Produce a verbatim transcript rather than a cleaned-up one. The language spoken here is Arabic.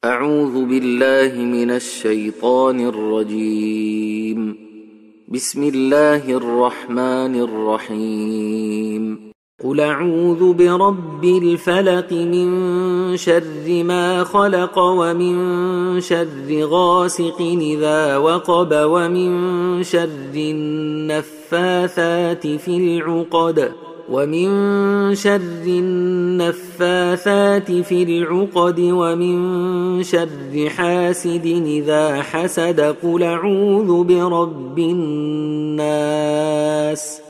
أعوذ بالله من الشيطان الرجيم. بسم الله الرحمن الرحيم. قل أعوذ برب الفلق من شر ما خلق ومن شر غاسق إذا وقب ومن شر النفاثات في العقد ومن شر النفاثات في العقد ومن شر حاسد إذا حسد. قل أعوذ برب الناس